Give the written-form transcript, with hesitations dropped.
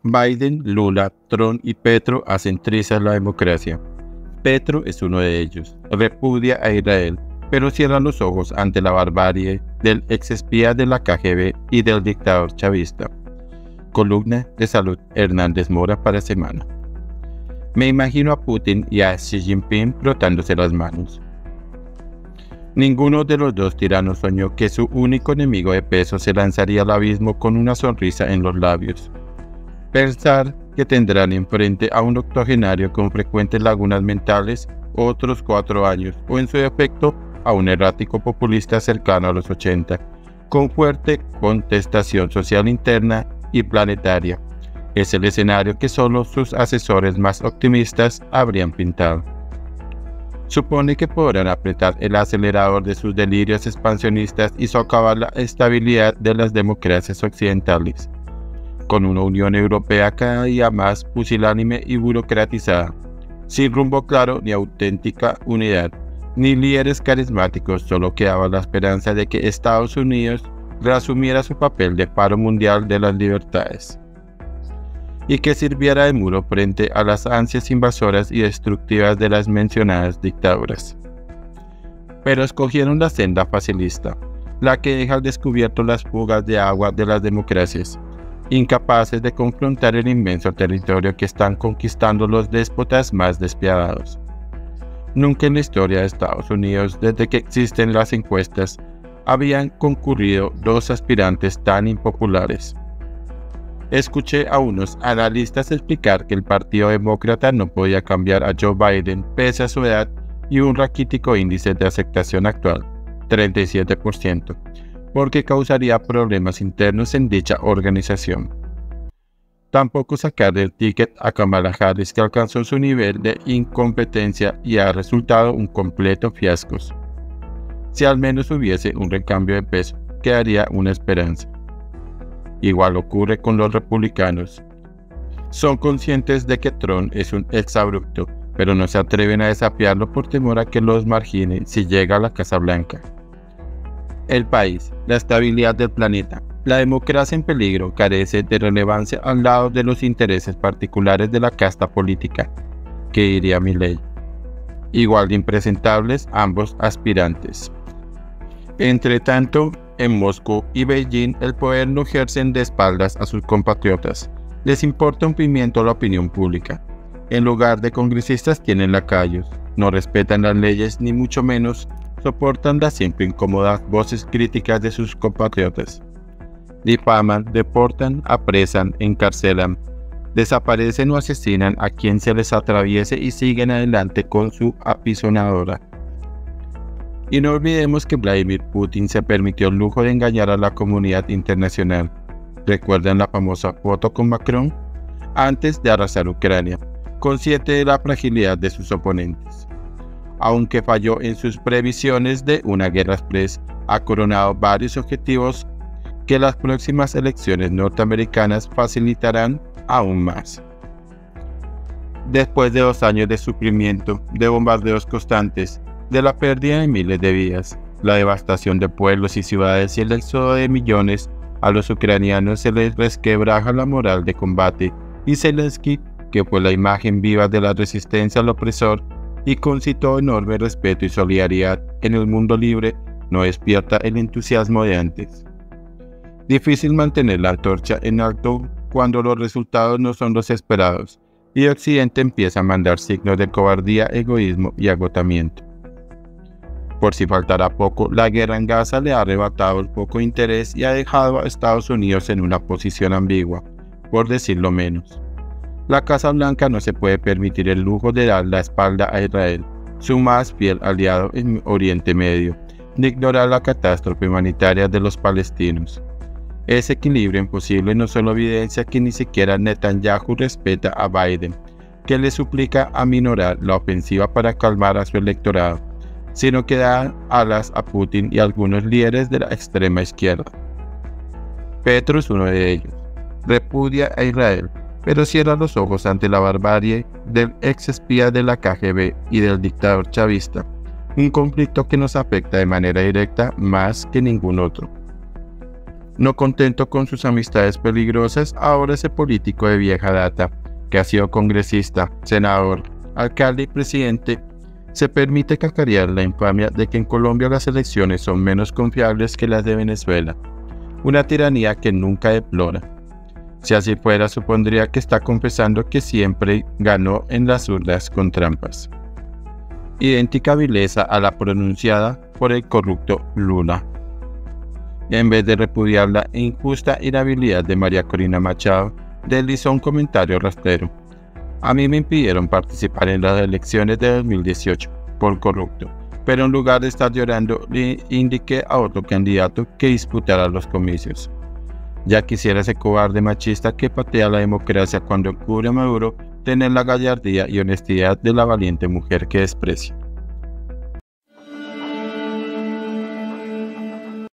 Biden, Lula, Trump y Petro hacen trizas la democracia. Petro es uno de ellos. Repudia a Israel, pero cierra los ojos ante la barbarie del exespía de la KGB y del dictador chavista. Columna de Salud Hernández Mora para Semana. Me imagino a Putin y a Xi Jinping frotándose las manos. Ninguno de los dos tiranos soñó que su único enemigo de peso se lanzaría al abismo con una sonrisa en los labios. Pensar que tendrán enfrente a un octogenario con frecuentes lagunas mentales, otros 4 años, o en su defecto a un errático populista cercano a los 80, con fuerte contestación social interna y planetaria. Es el escenario que solo sus asesores más optimistas habrían pintado. Supone que podrán apretar el acelerador de sus delirios expansionistas y socavar la estabilidad de las democracias occidentales, con una Unión Europea cada día más pusilánime y burocratizada, sin rumbo claro ni auténtica unidad, ni líderes carismáticos. Solo quedaba la esperanza de que Estados Unidos reasumiera su papel de faro mundial de las libertades, y que sirviera de muro frente a las ansias invasoras y destructivas de las mencionadas dictaduras. Pero escogieron la senda facilista, la que deja al descubierto las fugas de agua de las democracias, incapaces de confrontar el inmenso territorio que están conquistando los déspotas más despiadados. Nunca en la historia de Estados Unidos, desde que existen las encuestas, habían concurrido 2 aspirantes tan impopulares. Escuché a unos analistas explicar que el Partido Demócrata no podía cambiar a Joe Biden pese a su edad y un raquítico índice de aceptación actual, 37%, porque causaría problemas internos en dicha organización. Tampoco sacar del ticket a Kamala Harris, que alcanzó su nivel de incompetencia y ha resultado un completo fiasco. Si al menos hubiese un recambio de peso, quedaría una esperanza. Igual ocurre con los republicanos. Son conscientes de que Trump es un exabrupto, pero no se atreven a desafiarlo por temor a que los margine si llega a la Casa Blanca. El país, la estabilidad del planeta, la democracia en peligro carece de relevancia al lado de los intereses particulares de la casta política, que diría Milei. Igual de impresentables ambos aspirantes. Entre tanto, en Moscú y Beijing el poder lo ejercen de espaldas a sus compatriotas. Les importa un pimiento la opinión pública. En lugar de congresistas tienen lacayos. No respetan las leyes ni mucho menos soportan las siempre incómodas voces críticas de sus compatriotas. Difaman, deportan, apresan, encarcelan, desaparecen o asesinan a quien se les atraviese y siguen adelante con su apisonadora. Y no olvidemos que Vladimir Putin se permitió el lujo de engañar a la comunidad internacional. ¿Recuerdan la famosa foto con Macron? Antes de arrasar Ucrania, consciente de la fragilidad de sus oponentes. Aunque falló en sus previsiones de una guerra express, ha coronado varios objetivos que las próximas elecciones norteamericanas facilitarán aún más. Después de 2 años de sufrimiento, de bombardeos constantes, de la pérdida de miles de vidas, la devastación de pueblos y ciudades y el éxodo de millones, a los ucranianos se les resquebraja la moral de combate, y Zelensky, que fue la imagen viva de la resistencia al opresor y concitó enorme respeto y solidaridad en el mundo libre, no despierta el entusiasmo de antes. Difícil mantener la antorcha en alto cuando los resultados no son los esperados, y Occidente empieza a mandar signos de cobardía, egoísmo y agotamiento. Por si faltara poco, la guerra en Gaza le ha arrebatado el poco interés y ha dejado a Estados Unidos en una posición ambigua, por decirlo menos. La Casa Blanca no se puede permitir el lujo de dar la espalda a Israel, su más fiel aliado en Oriente Medio, ni ignorar la catástrofe humanitaria de los palestinos. Ese equilibrio imposible no solo evidencia que ni siquiera Netanyahu respeta a Biden, que le suplica aminorar la ofensiva para calmar a su electorado, sino que da alas a Putin y a algunos líderes de la extrema izquierda. Petro es uno de ellos. Repudia a Israel, pero cierra los ojos ante la barbarie del ex espía de la KGB y del dictador chavista, un conflicto que nos afecta de manera directa más que ningún otro. No contento con sus amistades peligrosas, ahora ese político de vieja data, que ha sido congresista, senador, alcalde y presidente, se permite cacarear la infamia de que en Colombia las elecciones son menos confiables que las de Venezuela, una tiranía que nunca deplora. Si así fuera, supondría que está confesando que siempre ganó en las urnas con trampas. Idéntica vileza a la pronunciada por el corrupto Lula. En vez de repudiar la injusta inhabilidad de María Corina Machado, deslizó un comentario rastrero. A mí me impidieron participar en las elecciones de 2018 por corrupto, pero en lugar de estar llorando, le indiqué a otro candidato que disputara los comicios. Ya quisiera ese cobarde machista que patea la democracia cuando cubre a Maduro tener la gallardía y honestidad de la valiente mujer que desprecia.